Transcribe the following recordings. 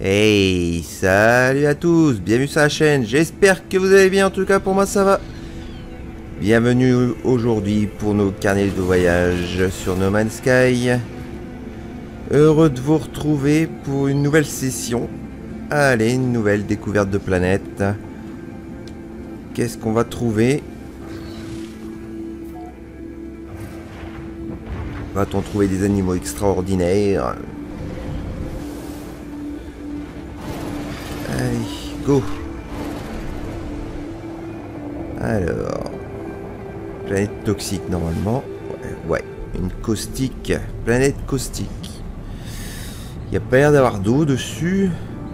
Hey, salut à tous, bienvenue sur la chaîne, j'espère que vous allez bien, en tout cas pour moi ça va. Bienvenue aujourd'hui pour nos carnets de voyage sur No Man's Sky. Heureux de vous retrouver pour une nouvelle session. Allez, une nouvelle découverte de planète. Qu'est-ce qu'on va trouver? Va-t-on trouver des animaux extraordinaires? Allez, go. Alors, planète toxique normalement. Ouais, une caustique. Planète caustique. Il n'y a pas l'air d'avoir d'eau dessus.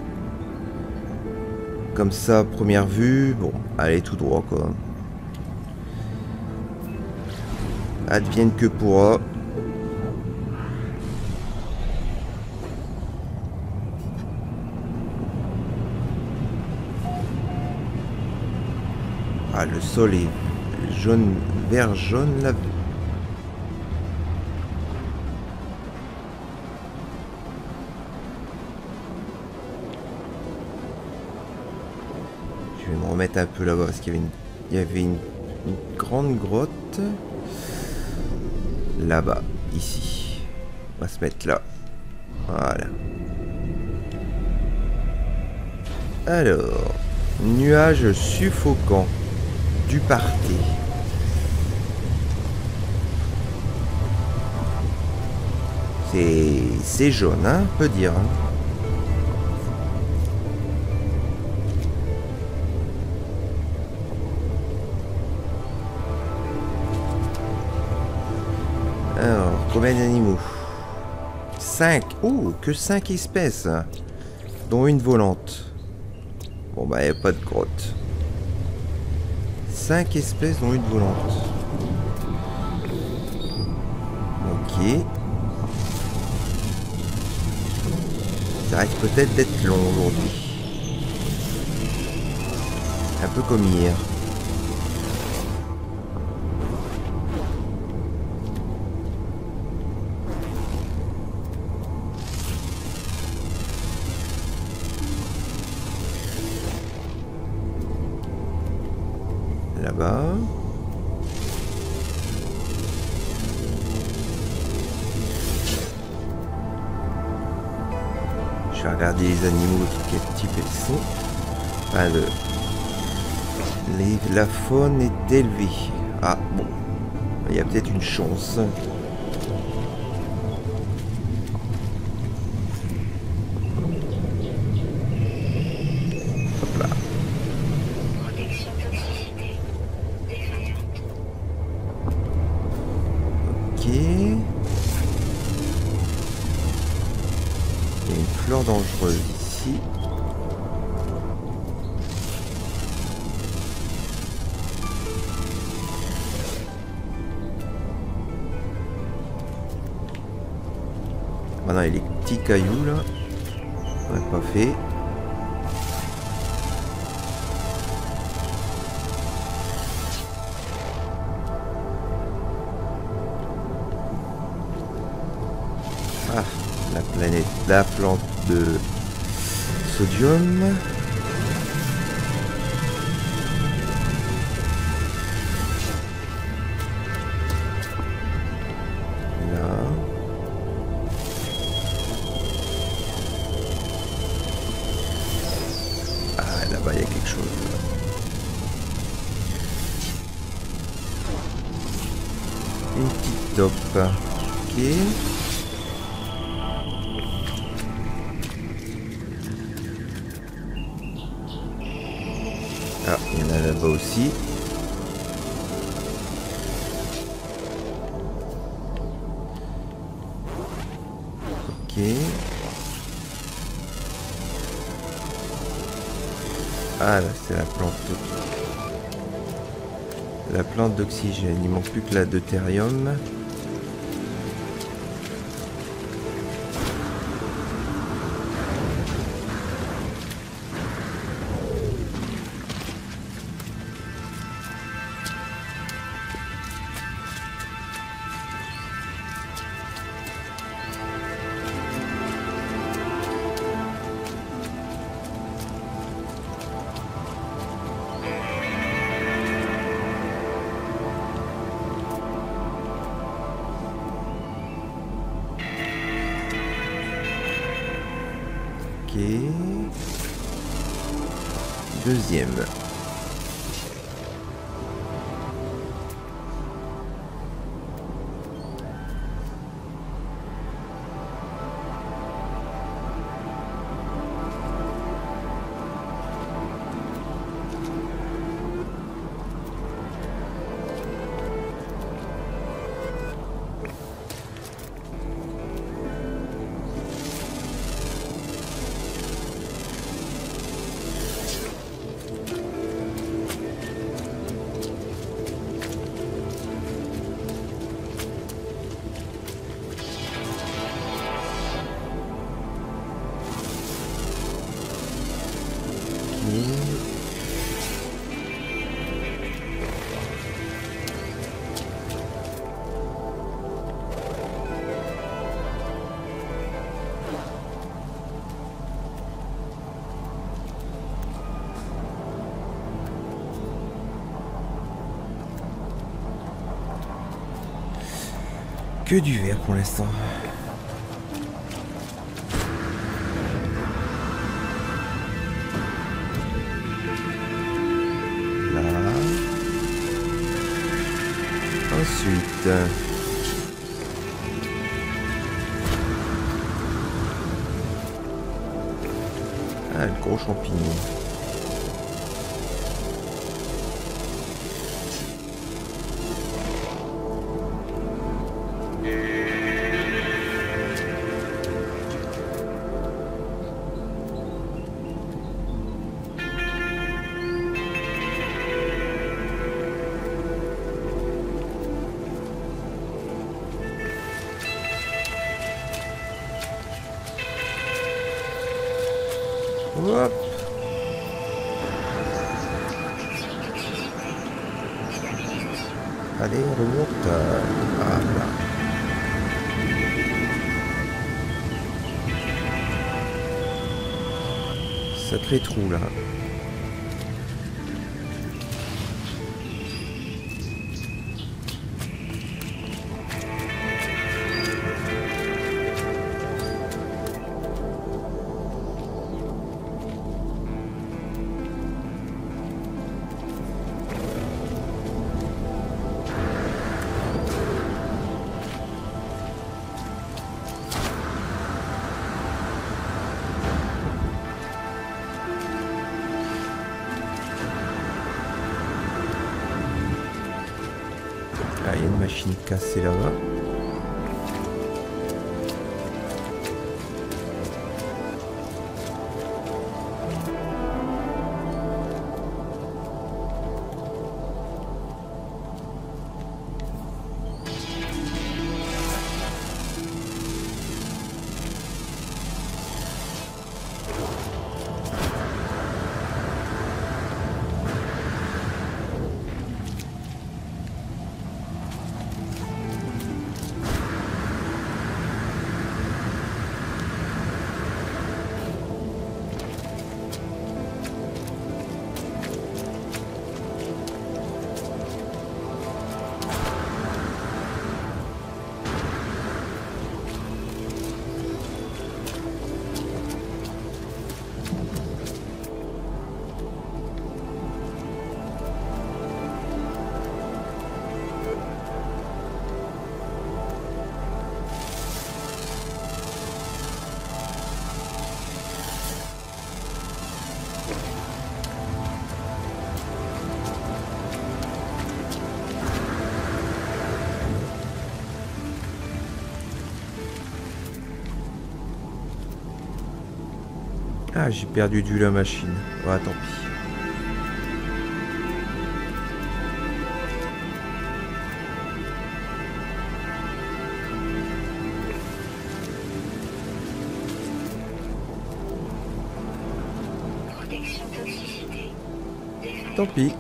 Comme ça, première vue. Bon, allez, tout droit quoi. Advienne que pourra. Ah, le sol est jaune, vert jaune là. Je vais me remettre un peu là-bas parce qu'il y avait une grande grotte. Là-bas, ici. On va se mettre là. Voilà. Alors, nuage suffocant. Du parté. C'est jaune, hein, on peut dire. Hein. Alors, combien d'animaux? 5. Oh, que 5 espèces. Dont une volante. Bon, bah, il n'y a pas de grotte. 5 espèces dont une volante. Ok. Ça risque peut-être d'être long aujourd'hui. Un peu comme hier. Là-bas. Je vais regarder les animaux, quel type ils sont. Enfin, la faune est élevée. Ah, bon. Il y a peut-être une chance. Hop là. Protection toxicité défaillante. Ok. Il y a une fleur dangereuse ici. Maintenant, il y a les petits cailloux là. On n'a pas fait. Ah, la planète, la plante de sodium. Là. Ah, là-bas, il y a quelque chose. Une petite taupe. Ok. Ah, il y en a là-bas aussi. Ok. Ah, là, c'est la plante. La plante d'oxygène. Il manque plus que la deutérium. Deuxième. Que du vert pour l'instant. Là. Ensuite. Ah, le gros champignon. Hop. Allez, remonte. Voilà. Sacré trou là. Ah, il y a une machine cassée là-bas. Ah, j'ai perdu du la machine. Ouais, tant pis. Protection toxicité. Tant pis.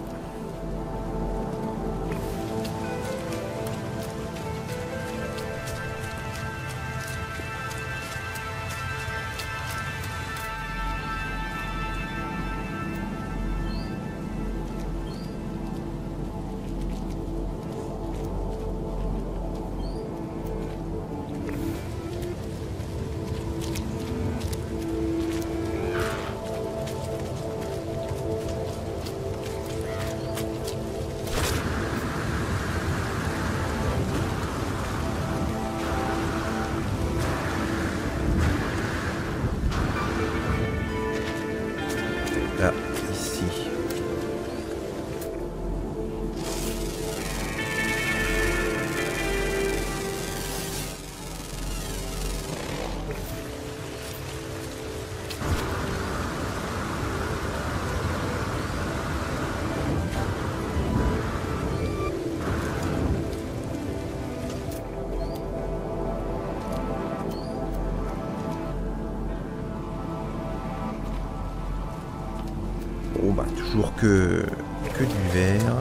Bon bah toujours que du vert.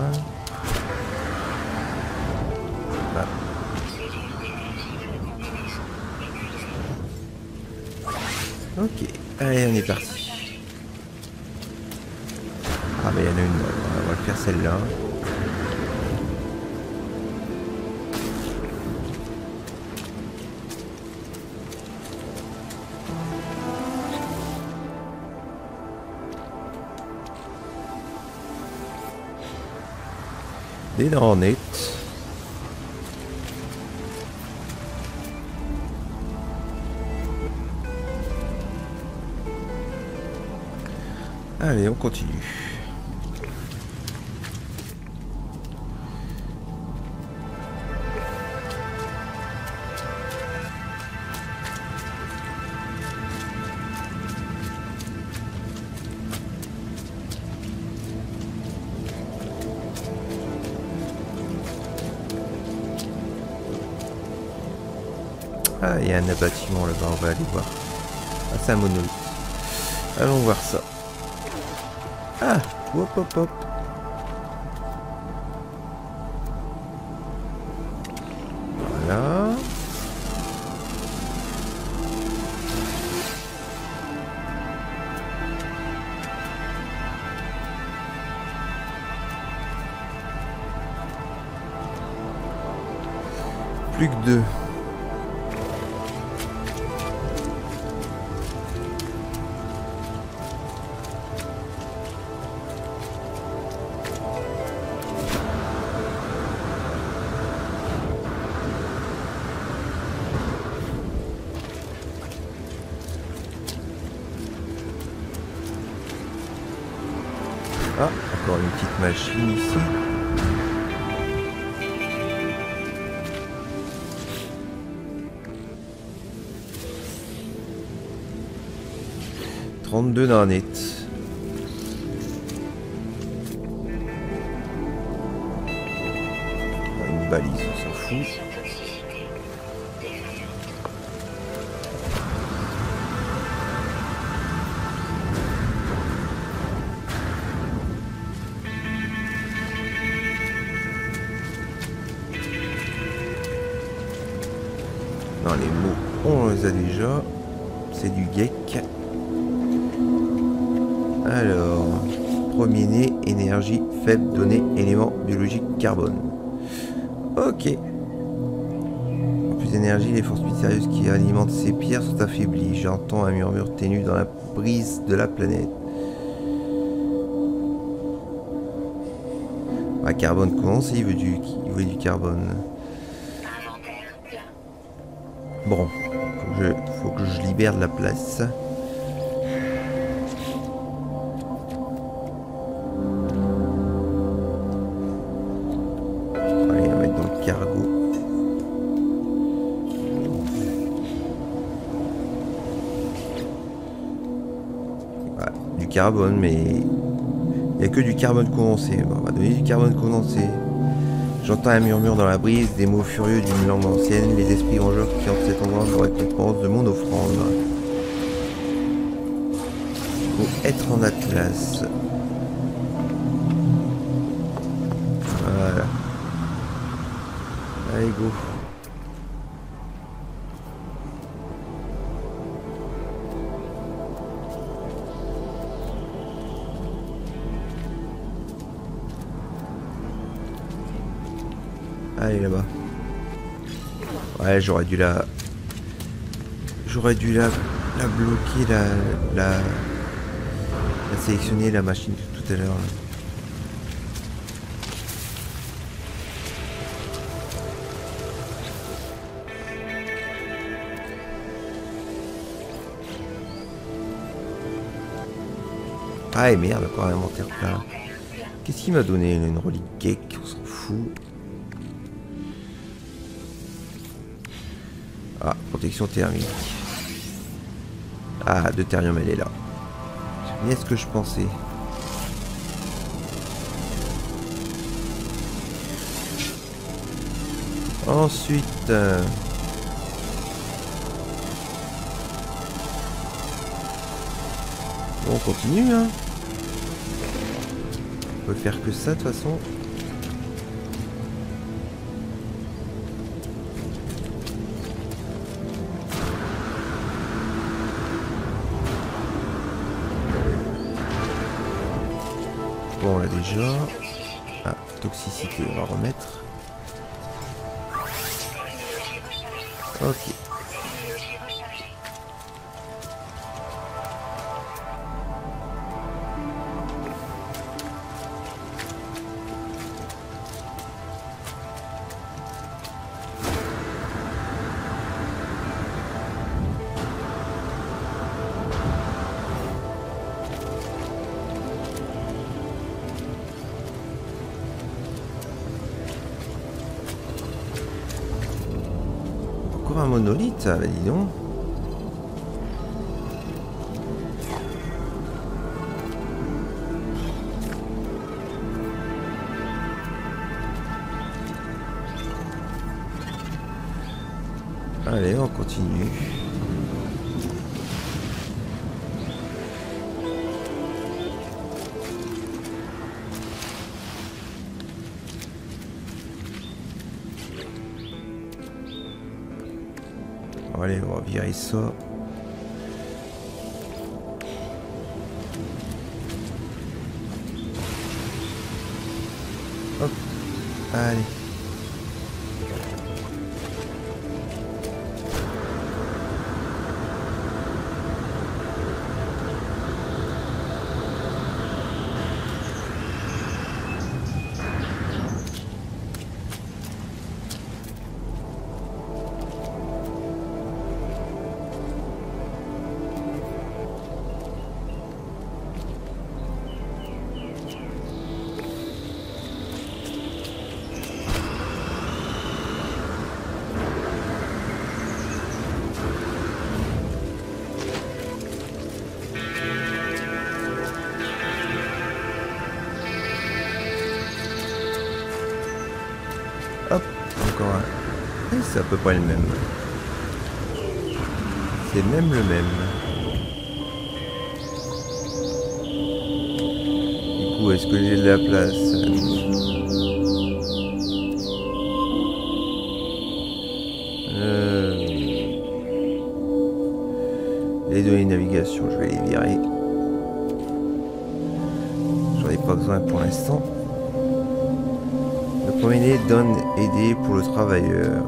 Bah. Ok, allez on est parti. Ah bah il y en a une, on va faire celle-là. Des dents nettes. Allez, on continue. Ah, il y a un bâtiment là-bas, on va aller voir. Ah, c'est un monolithe. Allons voir ça. Ah, hop hop hop. Voilà. Plus que deux. Ah, encore une petite machine ici. « 32 nanettes. » Une balise, on s'en fout. Non, les mots, on les a déjà. C'est du geek. Alors, premier énergie faible, données, éléments biologiques, carbone. Ok. En plus d'énergie, les forces mystérieuses qui alimentent ces pierres sont affaiblies. J'entends un murmure ténu dans la brise de la planète. Ah, carbone condensé, il veut du carbone. Bon, faut que je libère de la place. Allez, on va mettre dans le cargo. Voilà, du carbone, mais il n'y a que du carbone condensé. Bon, on va donner du carbone condensé. J'entends un murmure dans la brise, des mots furieux d'une langue ancienne, les esprits vengeurs qui hantent cet endroit pour récompense de mon offrande. Faut être en atlas. Voilà. Allez, go. Allez, là-bas. Ouais, j'aurais dû la bloquer, la sélectionner, la machine de tout à l'heure. Ah et merde, encore un inventaire plein. Qu'est-ce qu'il m'a donné? Une relique geek, on s'en fout. Ah, protection thermique. Ah, deutérium, elle est là. C'est bien ce que je pensais. Ensuite... Bon, on continue, hein. peut faire que ça de toute façon. Bon, on l'a déjà. Ah, toxicité, on va remettre. Ok. Encore un monolithe, ça, bah dis donc. Allez, on continue. Allez, on va virer ça. Hop, allez. Hop, encore un. Et c'est à peu près le même. C'est même le même. Du coup, est-ce que j'ai de la place? Les données de navigation, je vais les virer. J'en ai pas besoin pour l'instant. Le premier donne aider pour le travailleur.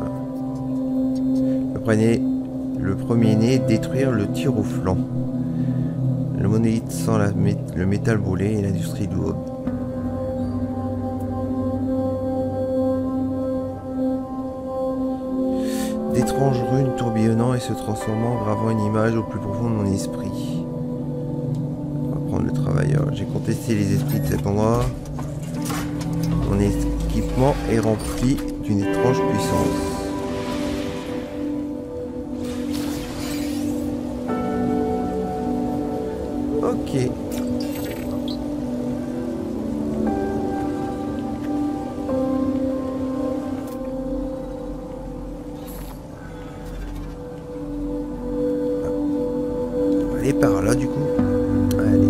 Le premier-né détruire le tir au flanc. Le monolithe sans le métal brûlé et l'industrie lourde. D'étranges runes tourbillonnant et se transformant, gravant une image au plus profond de mon esprit. On va prendre le travailleur. J'ai contesté les esprits de cet endroit. Mon équipement est rempli d'une étrange puissance. Ok. On va aller par là du coup. Allez.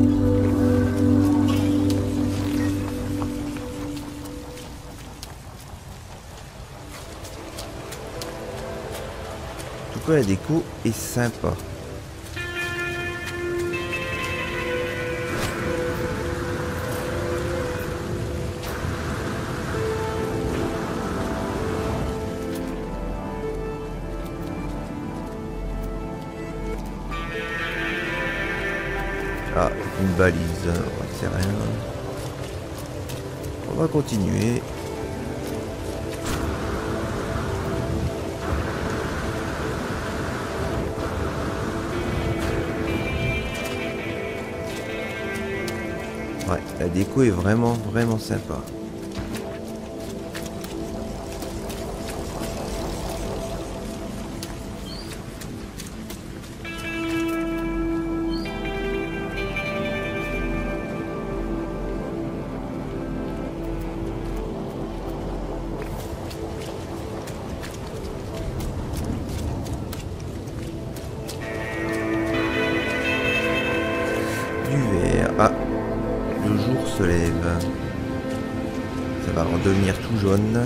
En tout cas, la déco est sympa. Ah, une balise, c'est rien. On va continuer. Ouais, la déco est vraiment sympa. Du vert. Ah, le jour se lève. Ça va redevenir tout jaune.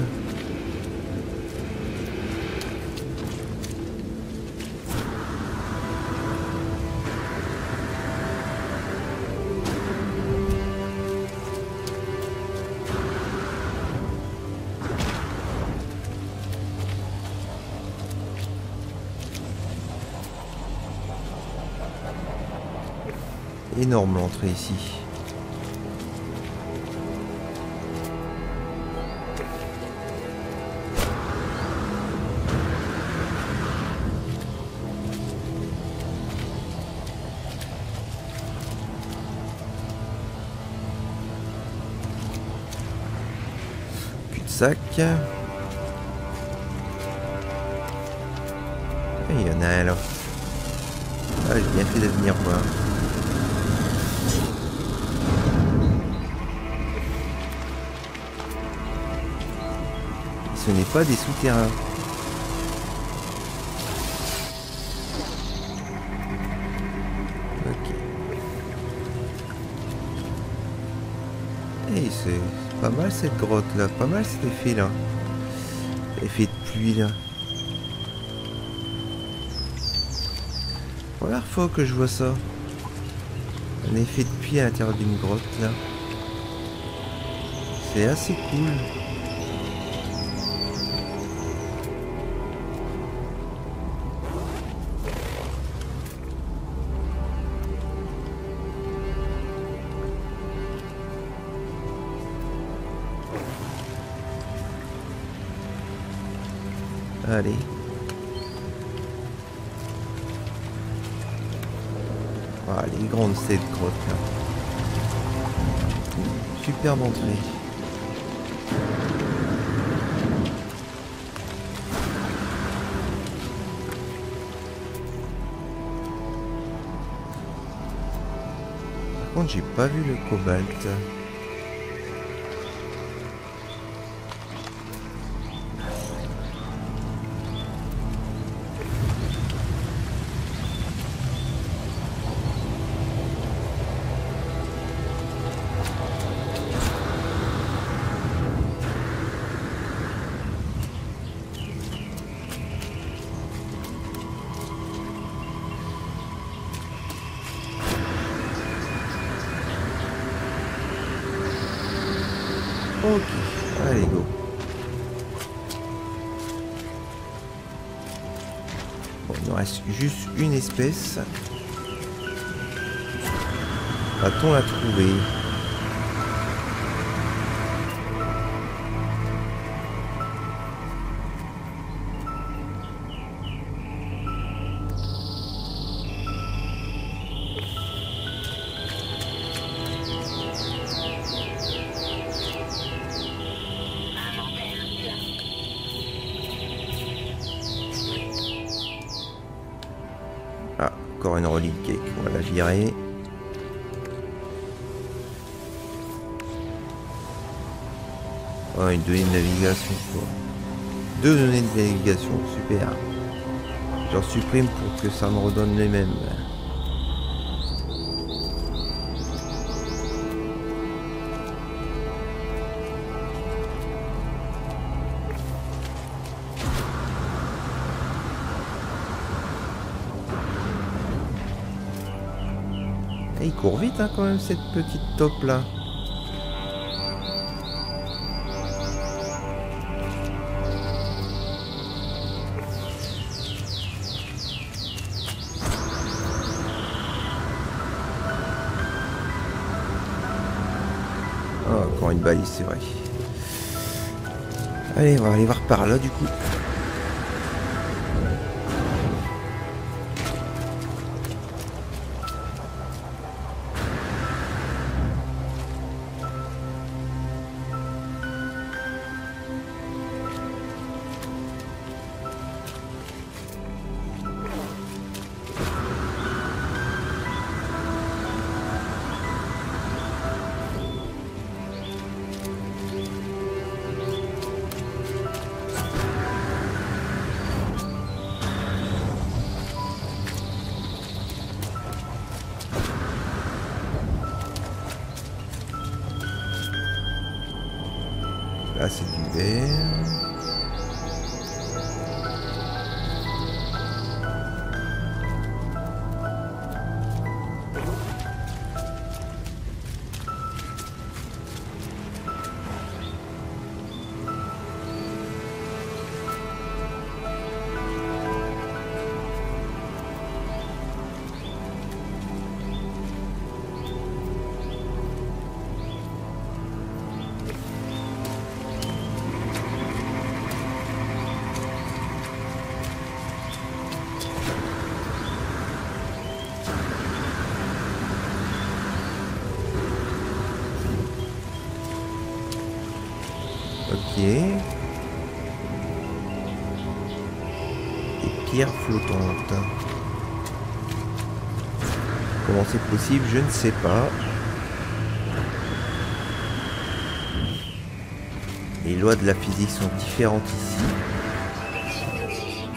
Énorme l'entrée ici. Cul-de-sac. Il y en a un là. Ah, j'ai bien fait de venir voir. Ce n'est pas des souterrains. Ok. Et c'est pas mal cette grotte là, pas mal cet effet là. Effet de pluie là. Première fois que je vois ça. Un effet de pluie à l'intérieur d'une grotte là. C'est assez cool. Allez. Ah, elle est grande cette grotte là. Superbe entrée. Par contre, j'ai pas vu le cobalt. Ok, allez go. Bon, il nous reste juste une espèce. Va-t-on la trouver? Ah, encore une relique, on va la virer. Oh, une donnée de navigation, quoi. 2 données de navigation, super. J'en supprime pour que ça me redonne les mêmes. Et il court vite hein, quand même cette petite taupe là. Oh, encore une balise, c'est vrai. Allez, on va aller voir par là du coup. Là c'est du vert. Ok. Des pierres flottantes. Comment c'est possible, je ne sais pas. Les lois de la physique sont différentes ici. Protection toxicité.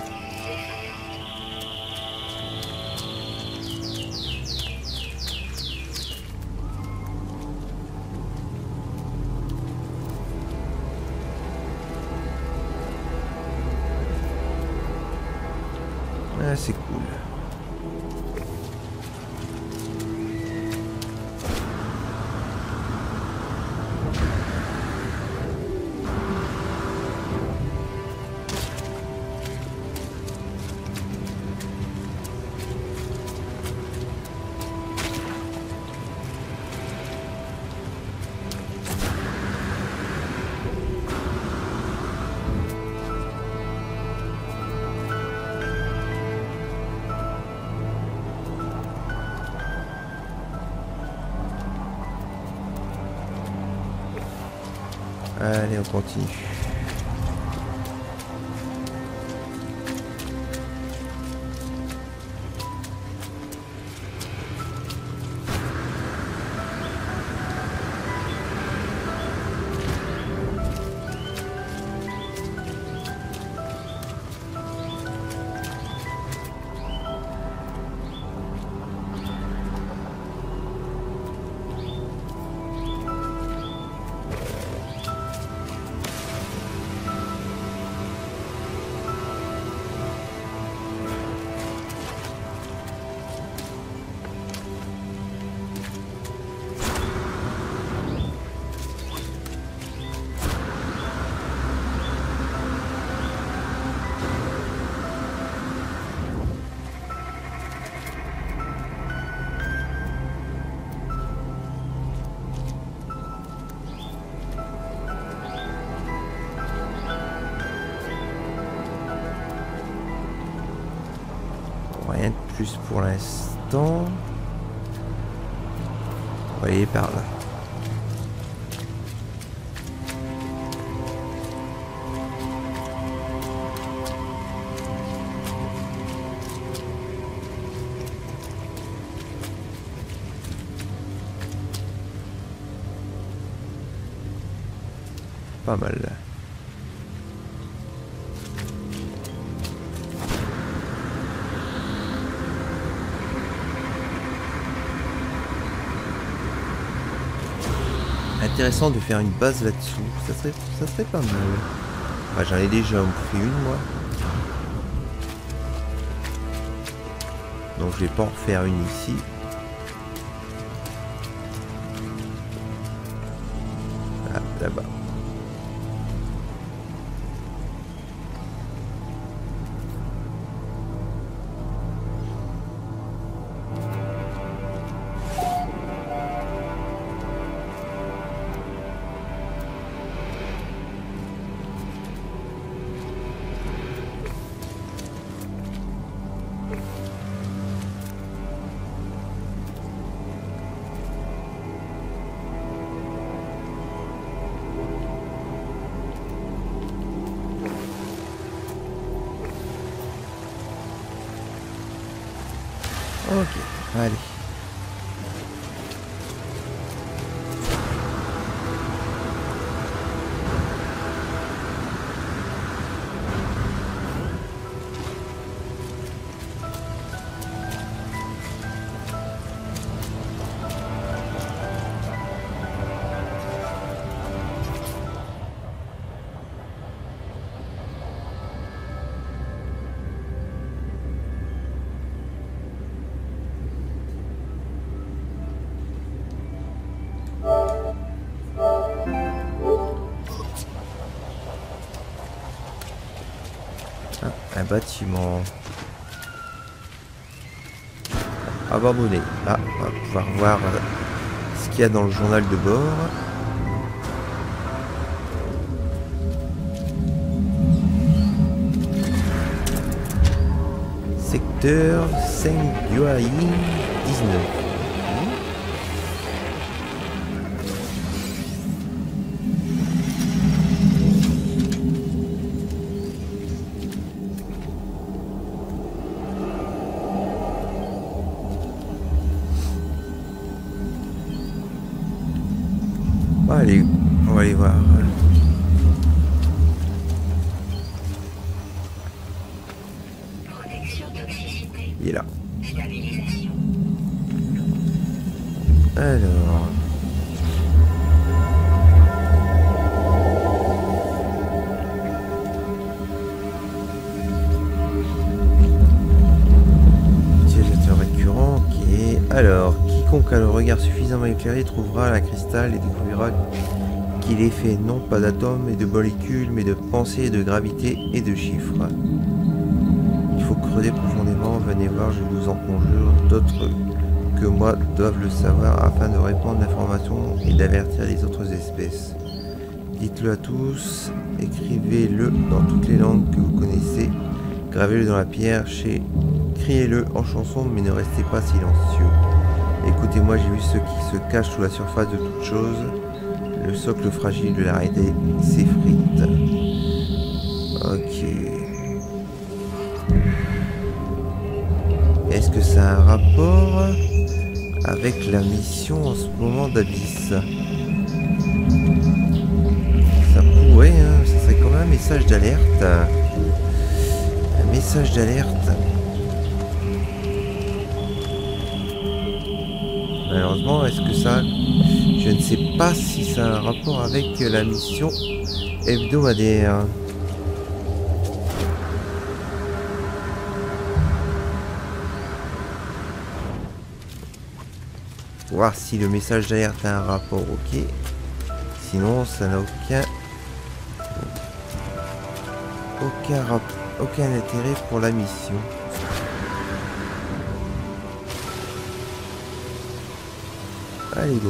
Ah, c'est cool. Allez, on continue. Rien de plus pour l'instant. On va aller par là. Pas mal. Intéressant de faire une base là-dessous, ça serait pas mal. Enfin, j'en ai déjà pris une moi. Donc je vais pas en refaire une ici. Ah, là-bas. Ok, allez. Un bâtiment abandonné. Ah, on va pouvoir voir ce qu'il y a dans le journal de bord. Secteur Sengyuai 19. Allez, on va aller voir. Protection toxicité. Il est là. Stabilisation. Alors. Utilisateur récurrent, ok. Alors, quiconque a le regard suffisamment éclairé trouvera la cristal et découvrira qu'il est fait non pas d'atomes et de molécules, mais de pensées, de gravité et de chiffres. Il faut creuser profondément, venez voir, je vous en conjure, d'autres que moi doivent le savoir afin de répandre l'information et d'avertir les autres espèces. Dites-le à tous, écrivez-le dans toutes les langues que vous connaissez, gravez-le dans la pierre, criez-le en chanson, mais ne restez pas silencieux. Écoutez-moi, j'ai vu ce qui se cache sous la surface de toute chose. Le socle fragile de la réalité s'effrite. Ok. Est-ce que ça a un rapport avec la mission en ce moment d'Abyss? Ça pourrait, hein, ça serait quand même un message d'alerte. Un message d'alerte. Malheureusement, est-ce que ça... Je ne sais pas si ça a un rapport avec la mission hebdomadaire. Voir si le message d'alerte a un rapport, ok. Sinon, ça n'a aucun intérêt pour la mission. Allez, go.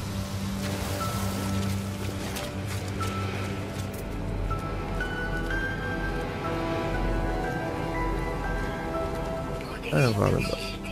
Alors, voir là-bas.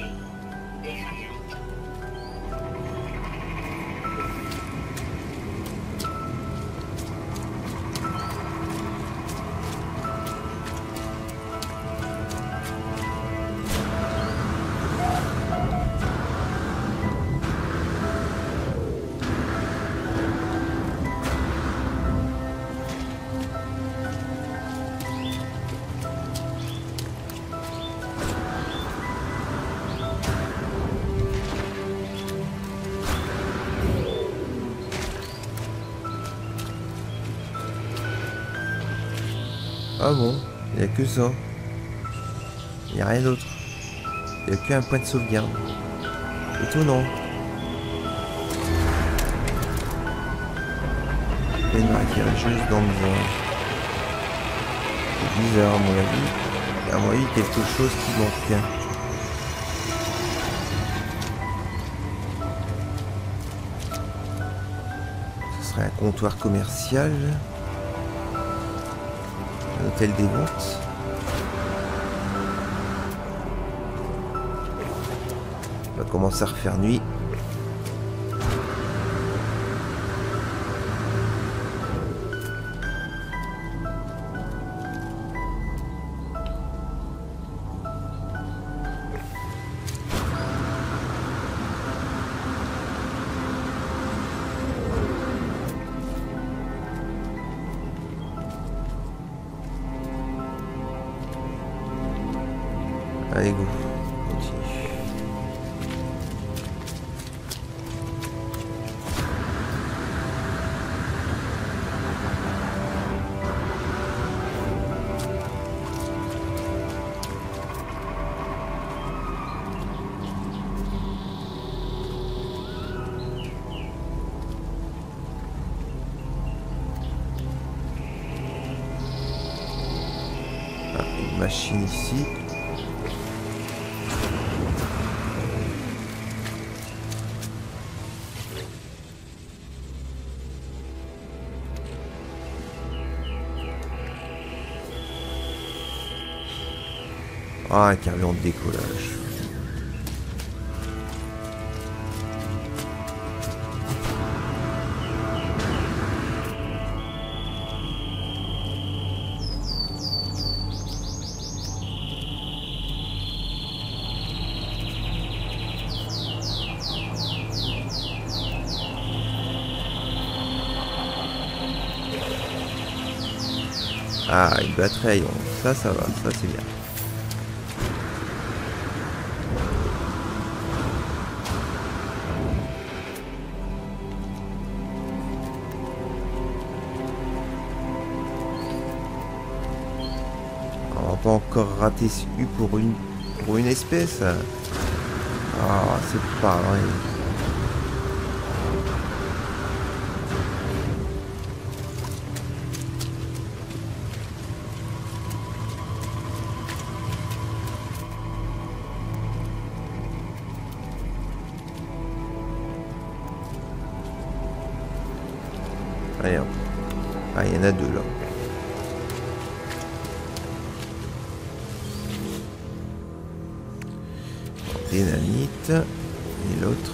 Ah bon, il n'y a que ça. Il n'y a rien d'autre. Il n'y a qu'un point de sauvegarde. Étonnant. Une maquilleuse dans le vent. C'est bizarre à mon avis. À mon avis, quelque chose qui manque. Ce serait un comptoir commercial. Un hôtel des ventes. On va commencer à refaire nuit. Allez, go. Continue. Ah, une machine ici. Ah, un carburant de décollage. Ah, une batterie, ça va, ça c'est bien. On va pas encore rater ce U pour une espèce. Ah, c'est pas vrai. Allez, hop. Ah, il y en a deux là. Des nanites. Et l'autre.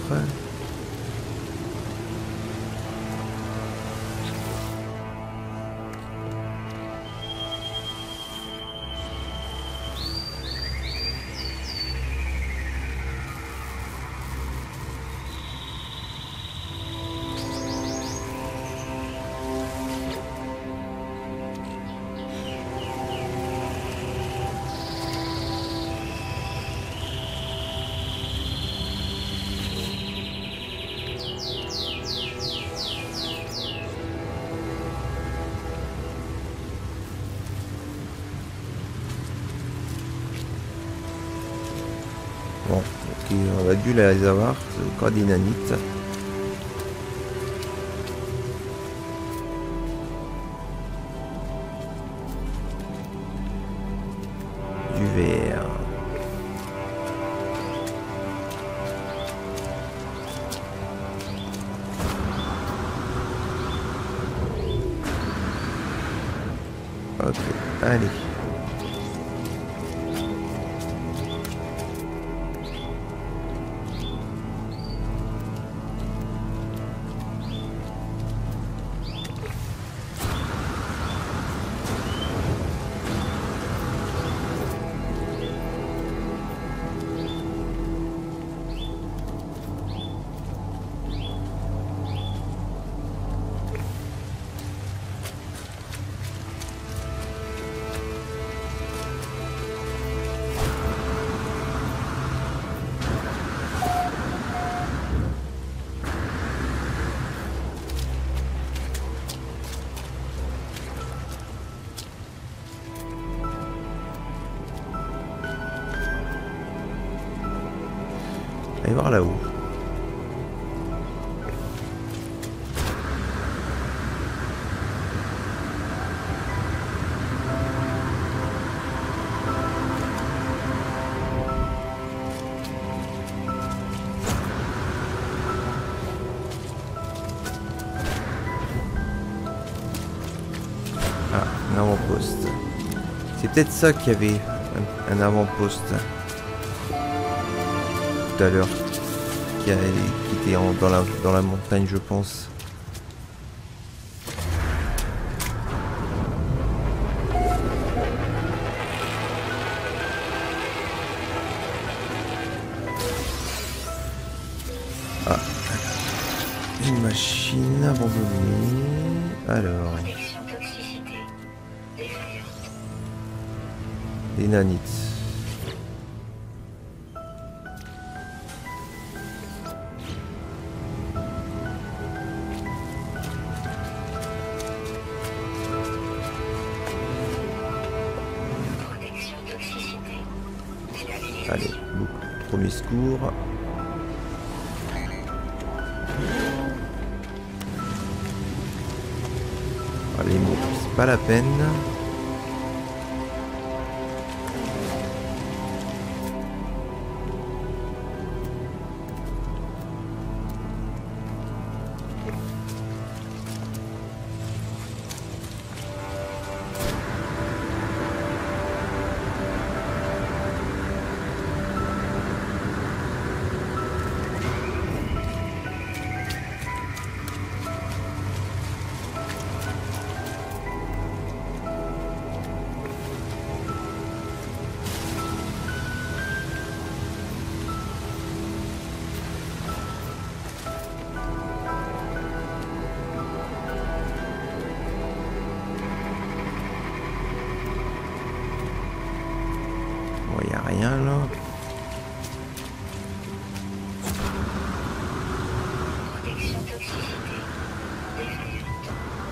Bon, ok, on a dû les avoir, c'est encore des nanites. Du verre. Ok, allez. Allez voir là-haut. Ah, un avant-poste. C'est peut-être ça qu'il y avait, un avant-poste. Tout à l'heure. Qui était dans la montagne, je pense. Ah. Une machine abandonnée. Alors. Protection toxicité. Défaillance. Des nanites. Protection toxicité. Allez, premier secours. Allez, bon, c'est pas la peine. Y a rien là. Protection toxicité. Défaillante.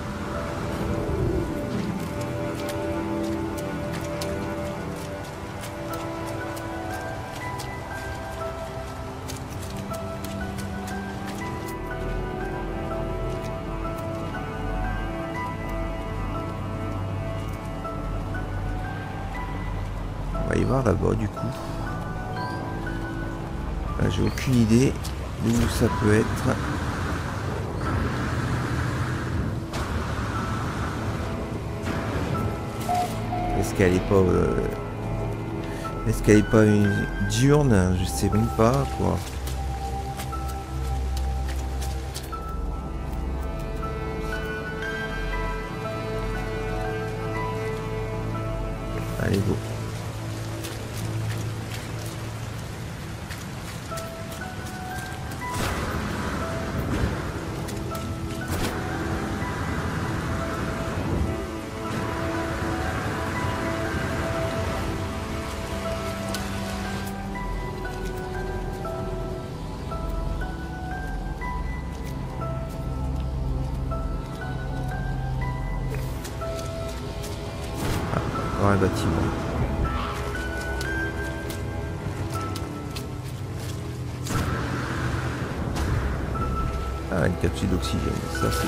On va y voir là-bas du coup. Là, j'ai aucune idée d'où ça peut être. Est-ce qu'elle est pas est-ce qu'elle est pas une diurne? Je sais même pas quoi. Allez go. Un bâtiment. Ah, une capsule d'oxygène, ça c'est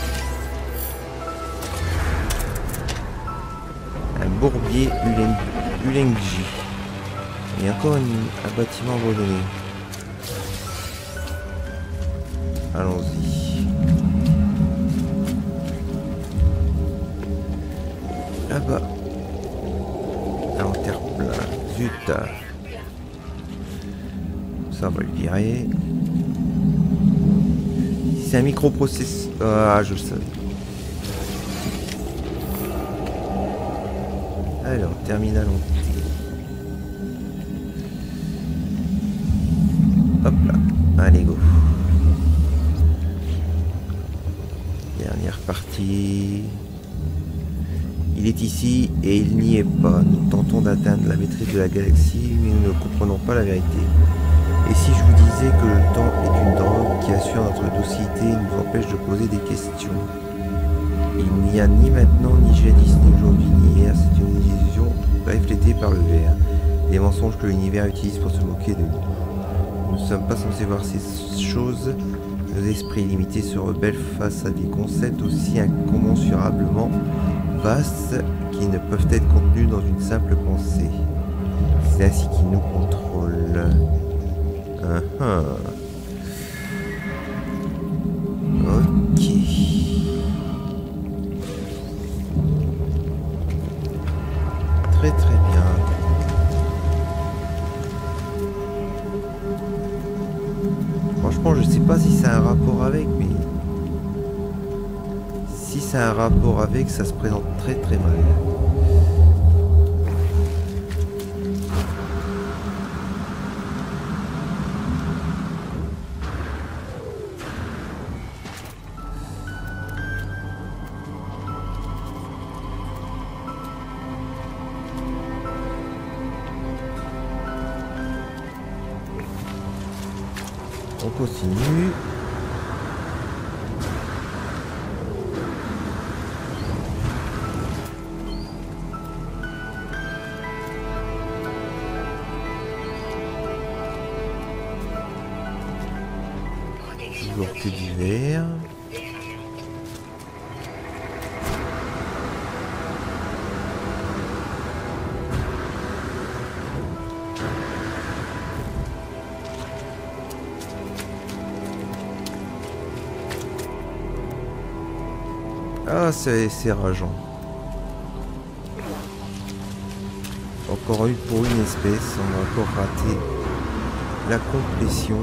un bourbier Ulengji. Il y a encore un bâtiment abandonné. Allons-y. Là-bas. En terre plein. Zut. Ça on va le virer. C'est un microprocesseur. Ah, je le savais. Alors, terminal entier. Hop là. Allez, go. Dernière partie. Il est ici et il n'y est pas. Nous tentons d'atteindre la maîtrise de la galaxie, mais nous ne comprenons pas la vérité. Et si je vous disais que le temps est une drogue qui assure notre docilité et nous empêche de poser des questions? Il n'y a ni maintenant, ni jadis, ni aujourd'hui, ni hier. C'est une illusion reflétée par le verre. Des mensonges que l'univers utilise pour se moquer de nous. Nous ne sommes pas censés voir ces choses. Nos esprits limités se rebellent face à des concepts aussi incommensurablement vastes qui ne peuvent être contenus dans une simple pensée. C'est ainsi qu'ils nous contrôlent. Ok. Très très bien. Franchement, je sais pas si ça a un rapport avec, mais si ça a un rapport avec, ça se présente très très mal. On continue. Toujours que du vert. Ah, c'est rageant. Encore une pour une espèce, on va encore rater la complétion.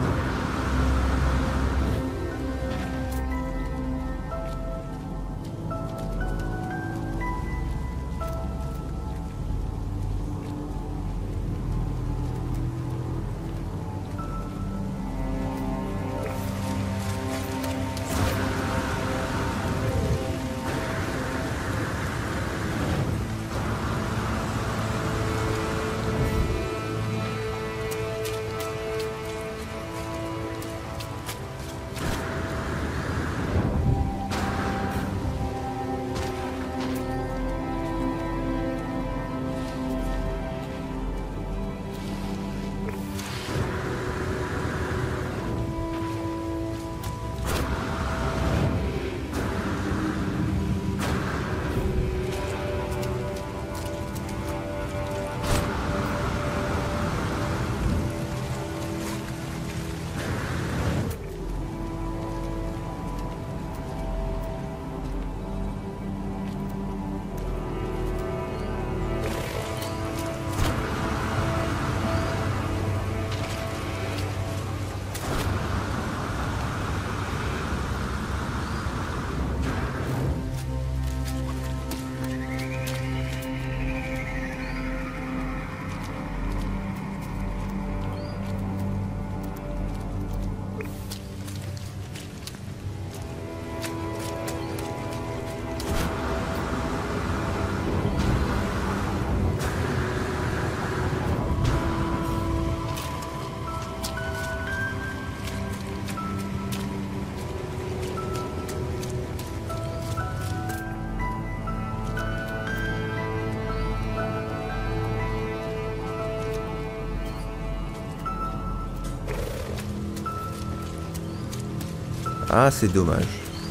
Ah, c'est dommage.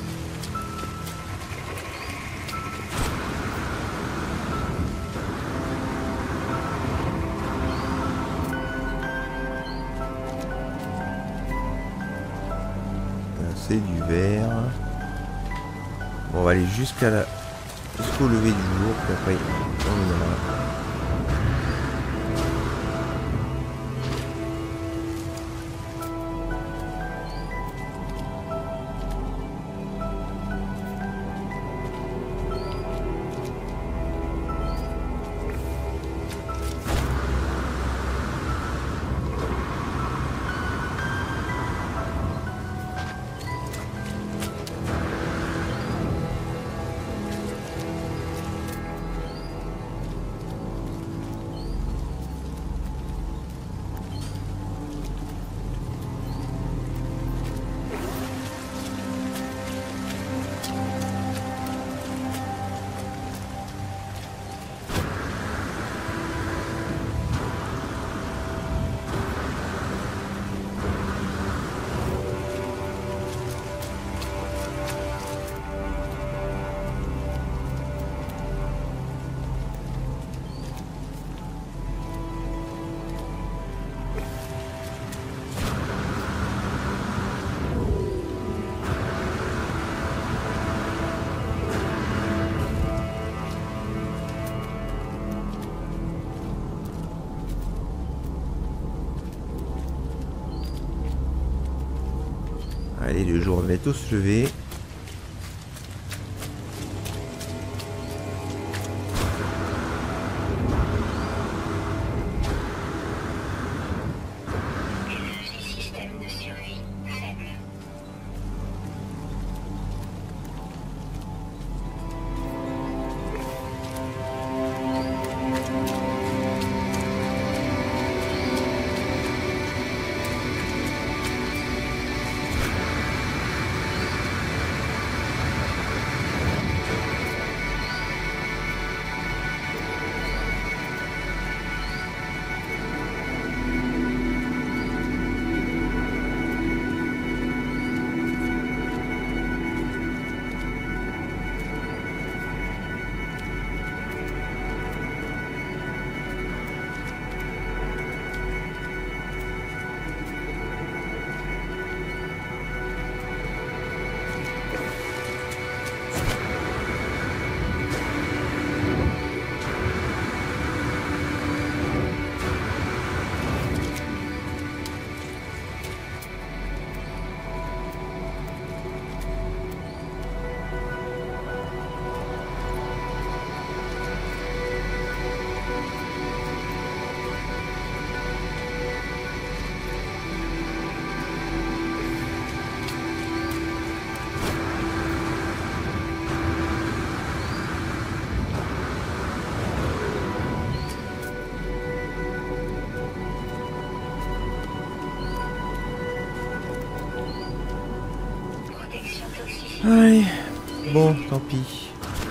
C'est du vert. Bon, on va aller jusqu'au lever du jour, puis après on ira. Allez, le jour va bientôt se lever. Énergie système de survie faible. Protection toxique. Allez, bon, tant pis.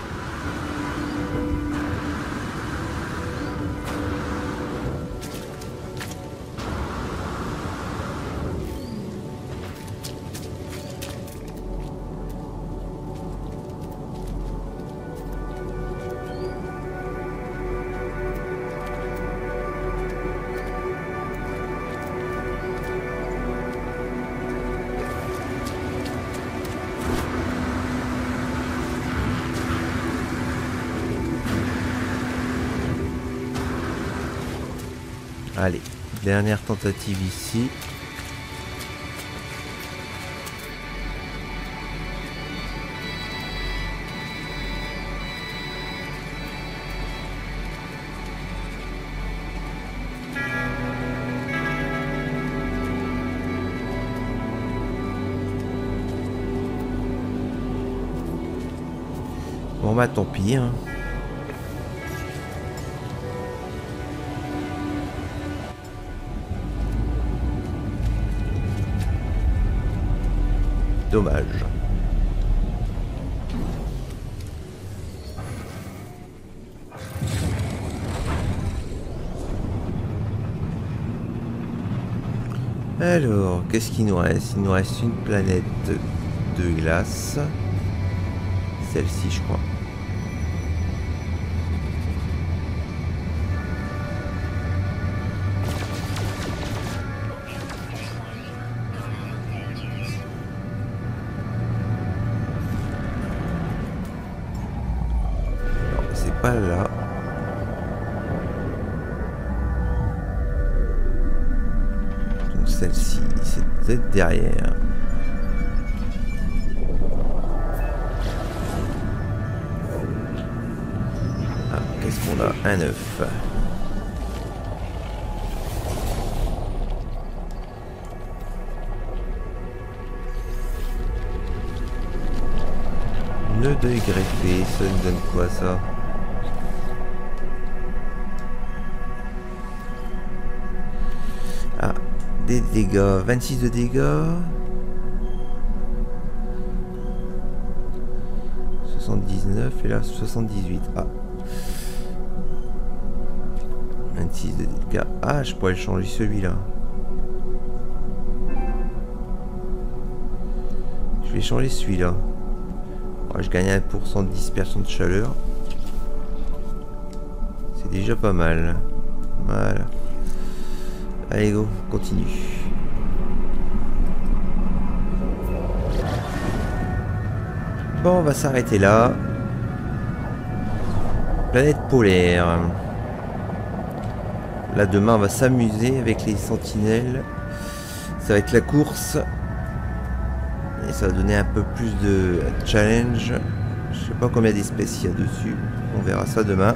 Allez, dernière tentative ici. Bon bah tant pis hein. Dommage. Alors, qu'est-ce qu'il nous reste? Il nous reste une planète de glace. Celle-ci, je crois. Non, c'est pas là. Donc celle-ci, c'est peut-être derrière. Qu'est-ce qu'on a? Un œuf. Nœud d'œil greffé, ça nous donne quoi ça? Ah, des dégâts, 26 de dégâts. 79 et là 78. Ah. 26 de dégâts. Ah, je pourrais changer celui-là. Je vais changer celui-là. Oh, je gagne 1% de dispersion de chaleur. C'est déjà pas mal. Voilà. Allez, go, continue. Bon, on va s'arrêter là. Planète polaire. Là, demain, on va s'amuser avec les sentinelles. Ça va être la course. Et ça va donner un peu plus de challenge. Je sais pas combien d'espèces il y a dessus. On verra ça demain.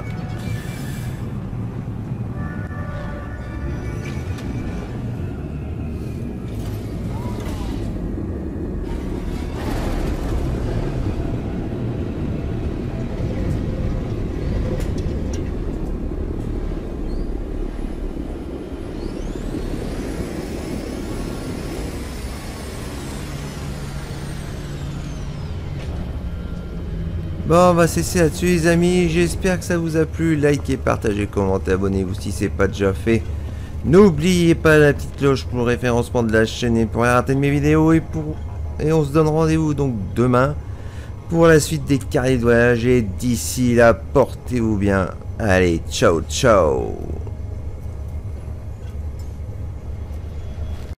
Bon, on va cesser là-dessus les amis, j'espère que ça vous a plu, likez, partagez, commentez, abonnez-vous si c'est pas déjà fait. N'oubliez pas la petite cloche pour le référencement de la chaîne et pour rien rater de mes vidéos et on se donne rendez-vous donc demain pour la suite des carnets de voyage et d'ici là, portez-vous bien. Allez, ciao ciao.